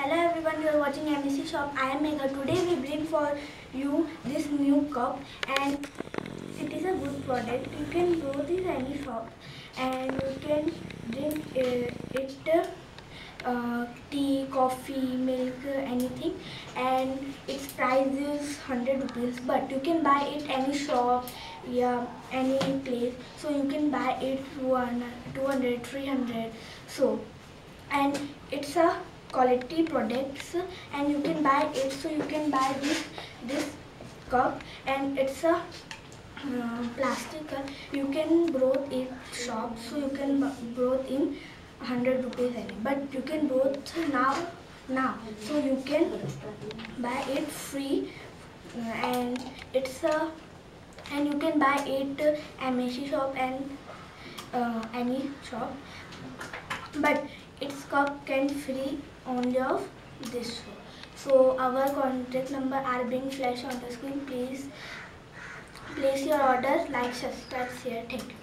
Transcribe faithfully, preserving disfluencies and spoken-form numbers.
Hello everyone, you are watching M S C Shop. I am Megha. Today we bring for you this new cup, and it is a good product. You can go to any shop and you can drink uh, it uh, tea, coffee, milk, anything, and its price is one hundred rupees, but you can buy it any shop, yeah, any place. So you can buy it one two hundred, three hundred. So, and it's a quality products, and you can buy it. So you can buy this this cup, and it's a uh, plastic cup. You can brought it shop, so you can brought in one hundred rupees any, but you can brought now now so you can buy it free, and it's a and you can buy it uh, M S C shop and uh, any shop, but its cup can free only of this show. So our contact number are being flashed on the screen. Please place your order, like, subscribe, share. Thank you.